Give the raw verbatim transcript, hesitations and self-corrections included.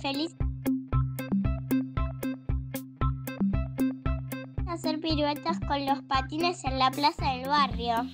feliz hacer piruetas con los patines en la plaza del barrio.